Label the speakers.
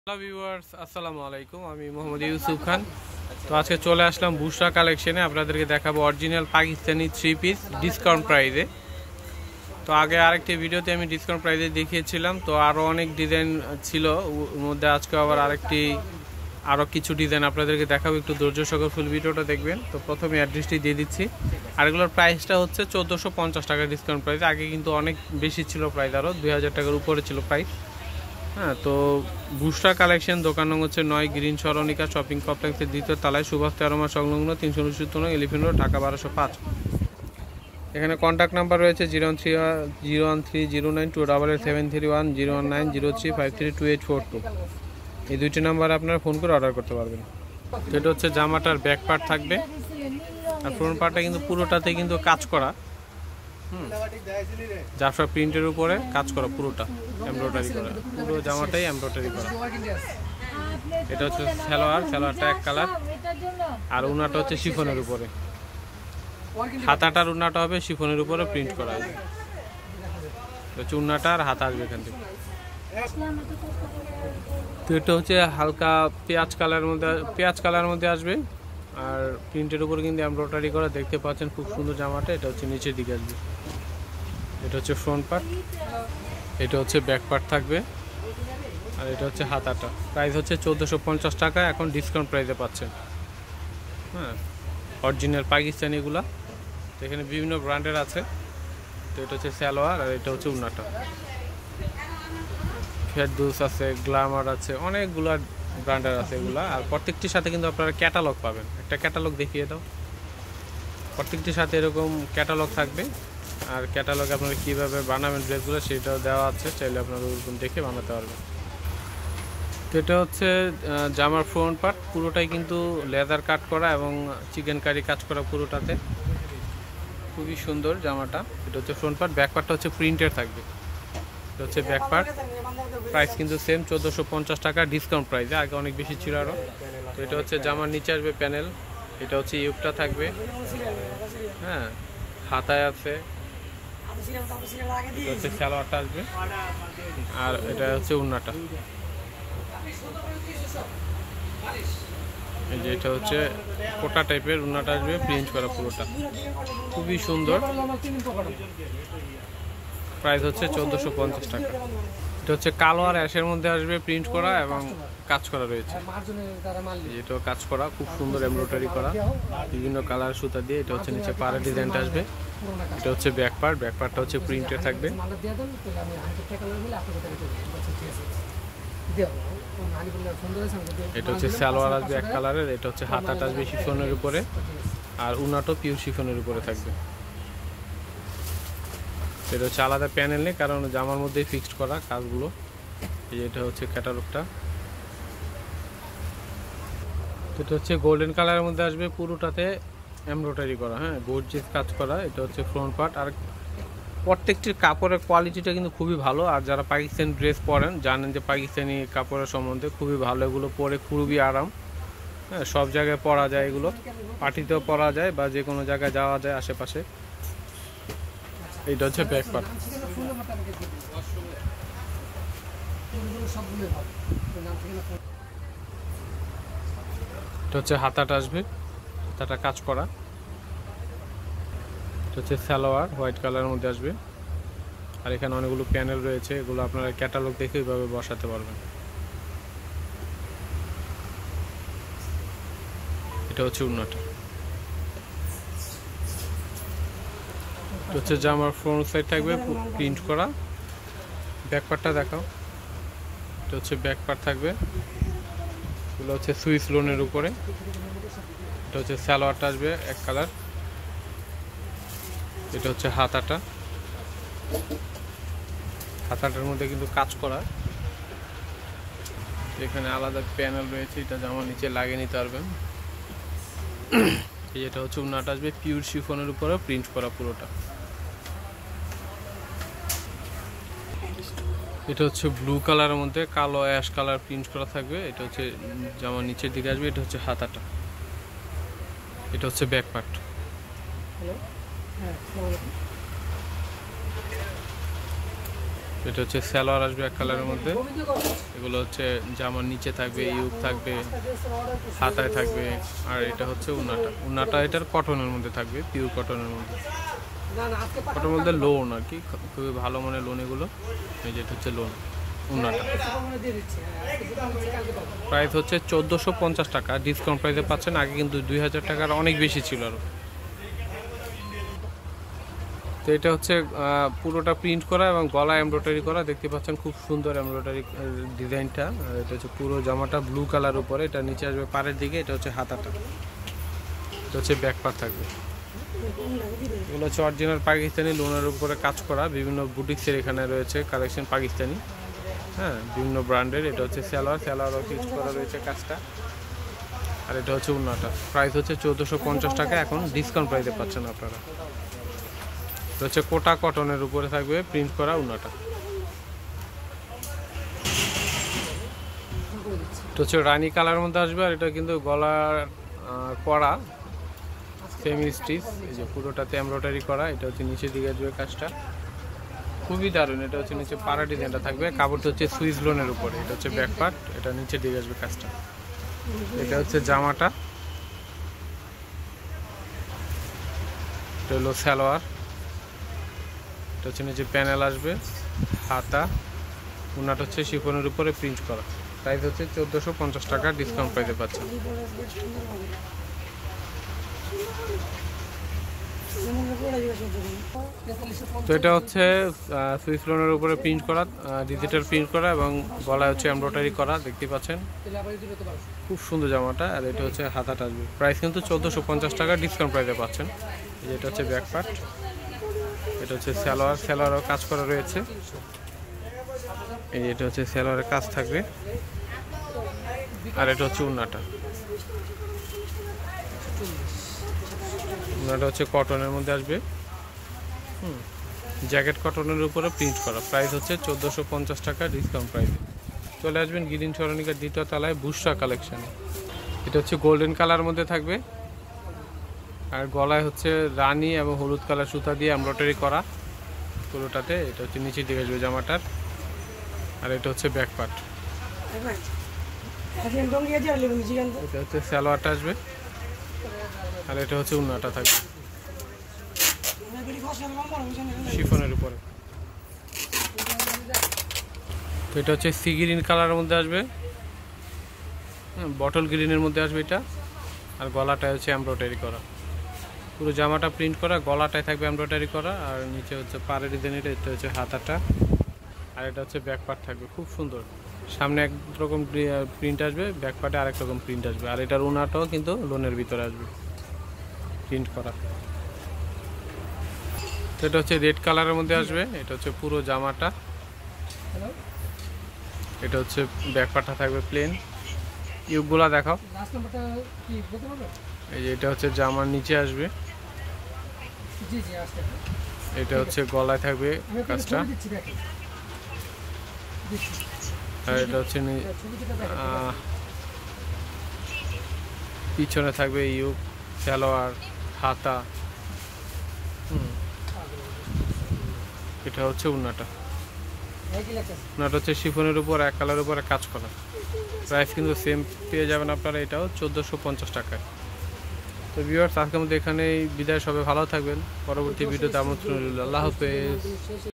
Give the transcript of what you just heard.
Speaker 1: Hello viewers, আসসালামু আলাইকুম। আমি মোহাম্মদ ইউসুফ খান। তো আজকে চলে আসলাম বুশরা কালেকশনে। আপনাদেরকে দেখাবো original Pakistani three piece discount প্রাইসে। তো আগে আরেকটি ভিডিওতে আমি ডিসকাউন্ট প্রাইসে দেখিয়েছিলাম, তো আরও অনেক ডিজাইন ছিল, ওর মধ্যে আজকে আবার আরও কিছু ডিজাইন আপনাদেরকে দেখাবো। একটু ধৈর্য সহকারে ফুল ভিডিওটা দেখবেন। তো প্রথমে অ্যাড্রেসটি দিয়ে দিচ্ছি। আর এগুলোর প্রাইসটা হচ্ছে 1450 টাকা ডিসকাউন্ট প্রাইস। আগে কিন্তু অনেক বেশি ছিল প্রাইস, আরও 2000 টাকার উপরে ছিল প্রাইস। হ্যাঁ, তো বুশরা কালেকশন, দোকান নং হচ্ছে 9 গ্রিন সরণিকা শপিং কমপ্লেক্সের দ্বিতীয় তলায়, সুভাষ তেরোমা সংলগ্ন 369 এলিফেন্ট রোড, ঢাকা 1205। এখানে কন্ট্যাক্ট নাম্বার রয়েছে 01309288731, 01903532842। এই দুইটি নাম্বারে আপনারা ফোন করে অর্ডার করতে পারবেন। তো এটা হচ্ছে জামাটার ব্যাক পার্ট থাকবে, আর ফ্রন্ট পার্টটা কিন্তু পুরোটাতে কিন্তু কাজ করা। জাফরা প্রিন্টের উপরে কাজ করা, পুরোটা এমব্রয়ডারি করা, পুরো জামাটাই এমব্রয়ডারি করা। এটা হচ্ছে সালোয়ারটা এক কালার, আর উনাটা হচ্ছে শিফনের উপরে। হাতাটার উন্নাটা হবে শিফনের উপরে প্রিন্ট করা। উন্নাটা আর হাতা আসবে এখান থেকে। তো এটা হচ্ছে হালকা পেঁয়াজ কালার মধ্যে আসবে, আর প্রিন্টের উপরে কিন্তু এমব্রয়ডারি করা। দেখতে পাচ্ছেন খুব সুন্দর জামাটা। এটা হচ্ছে নিচের দিকে আসবে। এটা হচ্ছে ফ্রন্ট পার্ট, এটা হচ্ছে ব্যাক পার্ট থাকবে, আর এটা হচ্ছে হাতাটা। প্রাইস হচ্ছে 1450 টাকা, এখন ডিসকাউন্ট প্রাইসে পাচ্ছেন। হ্যাঁ, অরিজিনাল পাকিস্তানিগুলা। তো এখানে বিভিন্ন ব্র্যান্ডের আছে। তো এটা হচ্ছে সালোয়ার, আর এটা হচ্ছে উন্নাটা। ফেরদৌস আছে, গ্ল্যামার আছে, অনেকগুলা ব্র্যান্ডের আছে এগুলা। আর প্রত্যেকটির সাথে কিন্তু আপনারা ক্যাটালগ পাবেন। একটা ক্যাটালগ দেখিয়ে দাও। প্রত্যেকটির সাথে এরকম ক্যাটালগ থাকবে, আর ক্যাটালগে আপনারা কীভাবে বানাবেন ড্রেসগুলো সেটাও দেওয়া আছে, চাইলে আপনারা ওরকম দেখে বানাতে পারবেন। তো এটা হচ্ছে জামার ফ্রন্ট পার্ট, পুরোটাই কিন্তু লেদার কাট করা এবং চিকেন কারি কাজ করা পুরোটাতে। খুবই সুন্দর জামাটা। এটা হচ্ছে ফ্রন্ট পার্ট, ব্যাক পার্টটা হচ্ছে প্রিন্টের থাকবে। এটা হচ্ছে ব্যাক পার্ট। প্রাইস কিন্তু সেম 1450 টাকা ডিসকাউন্ট প্রাইসে, আগে অনেক বেশি ছিল আরও। তো এটা হচ্ছে জামার নিচে আসবে প্যানেল, এটা হচ্ছে ইউকটা থাকবে। হ্যাঁ, হাতায় আছে, এটা হচ্ছে সালোয়ারটা আসবে, আর এটা হচ্ছে উন্নাটা। এই যে এটা হচ্ছে কোটা টাইপের উন্নাটা আসবে, প্রিন্ট করা পুরোটা, খুবই সুন্দর। প্রাইস হচ্ছে 1450 টাকা। এটা হচ্ছে কালো আর অ্যাশের মধ্যে আসবে, প্রিন্ট করা এবং কাজ করা রয়েছে। এটাও কাজ করা, খুব সুন্দর এমব্রয়ডারি করা, বিভিন্ন কালার সুতা দিয়ে। এটা হচ্ছে নিচে পাড়ের ডিজাইনটা আসবে। এটা হচ্ছে ব্যাক পার্টটা হচ্ছে প্রিন্টে থাকবে। এটা হচ্ছে সালোয়ার আসবে এক কালারের। এটা হচ্ছে হাতাটা আসবে শিফনের উপরে, আর উনাটাও পিওর শিফনের উপরে থাকবে। এটা হচ্ছে আলাদা প্যানেল নেই, কারণ জামার মধ্যেই ফিক্সড করা কাজগুলো। এটা হচ্ছে ক্যাটালগটা। এটা হচ্ছে গোল্ডেন কালারের মধ্যে আসবে, পুরোটাতে এমব্রয়ডারি করা। হ্যাঁ, গর্জিয়াস কাজ করা। এটা হচ্ছে ফ্রন্ট পার্ট। আর প্রত্যেকটির কাপড়ের কোয়ালিটিটা কিন্তু খুবই ভালো। আর যারা পাকিস্তানি ড্রেস পরেন জানেন যে পাকিস্তানি কাপড়ের সম্বন্ধে খুবই ভালো। এগুলো পরে খুবই আরাম। হ্যাঁ, সব জায়গায় পরা যায়, এগুলো পার্টিতেও পরা যায় বা যে কোনো জায়গায় যাওয়া যায় আশেপাশে। এটা হচ্ছে ব্যাক পার্ট। এটা হচ্ছে হাতাটা আসবে, হাতাটা কাজ করা। এটা হচ্ছে সালোয়ার, হোয়াইট কালারের মধ্যে আসবে। আর এখানে অনেকগুলো প্যানেল রয়েছে, এগুলো আপনারা ক্যাটালগ দেখে এইভাবে বসাতে পারবেন। এটা হচ্ছে উন্নাটা। এটা হচ্ছে জামার ফ্রন্ট সাইড থাকবে প্রিন্ট করা। ব্যাক পার্টটা দেখাও। এটা হচ্ছে ব্যাক পার্ট থাকবে, এগুলো হচ্ছে সুইস লোনের উপরে। এটা হচ্ছে সালোয়ারটা আসবে এক কালার। এটা হচ্ছে হাতাটার মধ্যে কিন্তু কাজ করা। এখানে আলাদা প্যানেল রয়েছে, এটা জামা নিচে লাগিয়ে নিতে পারবেন। এটা হচ্ছে উন্নাটা আসবে পিওর শিফনের উপরে প্রিন্ট করা পুরোটা। এটা হচ্ছে ব্লু কালারের মধ্যে কালো অ্যাশ কালার প্রিন্ট করা থাকবে। এটা হচ্ছে জামা নিচের দিকে আসবে। এটা হচ্ছে হাতাটা, এটা হচ্ছে ব্যাক পার্ট। এটা হচ্ছে সালোয়ার আসবে এক কালারের মধ্যে। এগুলো হচ্ছে জামার নিচে থাকবে, ইউক থাকবে, হাতায় থাকবে। আর এটা হচ্ছে উন্নাটা এটার কটনের মধ্যে থাকবে, পিওর কটনের মধ্যে। কটনের মধ্যে লোন আর কি, খুবই ভালো মানের লোন এগুলো। এই যেটা হচ্ছে লোন উন্নাটা। প্রাইস হচ্ছে 1450 টাকা, ডিসকাউন্ট প্রাইসে পাচ্ছেন। আগে কিন্তু 2000 টাকার অনেক বেশি ছিল আরও। তো এটা হচ্ছে পুরোটা প্রিন্ট করা এবং গলা এমব্রয়ডারি করা, দেখতে পাচ্ছেন খুব সুন্দর এমব্রয়ডারি ডিজাইনটা। আর এটা হচ্ছে পুরো জামাটা ব্লু কালার উপরে, এটা নিচে আসবে পাড়ের দিকে, এটা হচ্ছে হাতাটা, এটা হচ্ছে ব্যাক পার্ট থাকবে। এগুলো হচ্ছে অরিজিনাল পাকিস্তানি লোনের উপরে কাজ করা, বিভিন্ন বুটিক্সের এখানে রয়েছে কালেকশন পাকিস্তানি, হ্যাঁ, বিভিন্ন ব্র্যান্ডের। এটা হচ্ছে সালোয়ারও ফিক্স করা রয়েছে কাজটা। আর এটা হচ্ছে উন্নাটা। প্রাইস হচ্ছে 1450 টাকা, এখন ডিসকাউন্ট প্রাইসে পাচ্ছেন আপনারা। এটা হচ্ছে কোটা কটনের উপরে থাকবে প্রিন্ট করা উন্নাটা। এটা হচ্ছে রানী কালারের মধ্যে আসবে। আর এটা কিন্তু গলার করা সেমি স্টিচ, এই যে পুরোটাতে এমব্রয়ডারি করা। এটা হচ্ছে নিচের দিকে আসবে কাজটা, খুবই দারুণ। এটা হচ্ছে নিচে পাড়া ডিজাইনটা থাকবে, কাপড়টা হচ্ছে সুইস লোনের উপরে। এটা হচ্ছে ব্যাক পার্ট, এটা নিচের দিকে আসবে কাজটা। এটা হচ্ছে জামাটা, এটা হলো সালোয়ার। এটা হচ্ছে নিচে প্যানেল আসবে, হাতা। উন্নাটা হচ্ছে শিফনের উপরে প্রিন্ট করা। প্রাইস হচ্ছে 1450 টাকা, ডিসকাউন্ট প্রাইসে পাচ্ছেন। তো এটা হচ্ছে সুইস লোনের উপরে প্রিন্ট করা, ডিজিটাল প্রিন্ট করা এবং গলায় হচ্ছে এমব্রয়ডারি করা, দেখতে পাচ্ছেন খুব সুন্দর জামাটা। আর এটা হচ্ছে হাতাটা আসবে। প্রাইস কিন্তু 1450 টাকা, ডিসকাউন্ট প্রাইসে পাচ্ছেন। এটা হচ্ছে ব্যাক পার্ট, এটা হচ্ছে সালোয়ারও কাজ করা রয়েছে। এই এটা হচ্ছে সালোয়ারের কাজ থাকবে। আর এটা হচ্ছে উন্নাটা হচ্ছে কটনের মধ্যে আসবে, জ্যাকেট কটনের উপরে প্রিন্ট করা। প্রাইস হচ্ছে 1450 টাকা, ডিসকাউন্ট প্রাইসে। চলে আসবেন গিরিন সরণিকার 2য় তলায় বুশরা কালেকশনে। এটা হচ্ছে গোল্ডেন কালার মধ্যে থাকবে। আর গলায় হচ্ছে রানী এবং হলুদ কালার সুতা দিয়ে এমব্রয়ডারি করা পুরোটাতে। এটা হচ্ছে নিচের দিকে আসবে জামাটার। আর এটা হচ্ছে ব্যাক পার্ট, এটা হচ্ছে সালোয়ারটা আসবে। আর এটা হচ্ছে উন্নাটা থাকবে শিফনের উপরে। তো এটা হচ্ছে সি গ্রিন কালারের মধ্যে আসবে, বটল গ্রিনের মধ্যে আসবে এটা। আর গলাটায় হচ্ছে এমব্রয়ডারি করা, পুরো জামাটা প্রিন্ট করা, গলাটায় থাকবে এমব্রয়ডারি করা। আর নিচে হচ্ছে পাড়ের ডিজাইন, এটা হচ্ছে হাতাটা। আর এটা হচ্ছে ব্যাক পার্ট থাকবে, খুব সুন্দর। সামনে একরকম প্রিন্ট আসবে, ব্যাক পার্টে আরেক রকম প্রিন্ট আসবে। আর এটার উনাটাও কিন্তু লোনের ভিতরে আসবে প্রিন্ট করা। তো এটা হচ্ছে রেড কালারের মধ্যে আসবে। এটা হচ্ছে পুরো জামাটা, এটা হচ্ছে ব্যাক পার্টটা থাকবে প্লেন। ইউকগুলা দেখাও। এই যে এটা হচ্ছে জামার নিচে আসবে, এটা হচ্ছে গলায় থাকবে কাজটা। আর এটা হচ্ছে পিছনে থাকবে ইউক, সালোয়ার, হাতা। এটা হচ্ছে উন্নাটা হচ্ছে শিফনের উপর এক কালারের উপরে কাজ করা। প্রাইস কিন্তু সেম পেয়ে যাবেন আপনারা, এটাও 1450 টাকায়। তো ভিউয়ার্স, আজকের মধ্যে এখানেই বিদায়। সবাই ভালো থাকবেন। পরবর্তী ভিডিওতে আমন্ত্রণ রইল। আল্লাহ হাফেজ।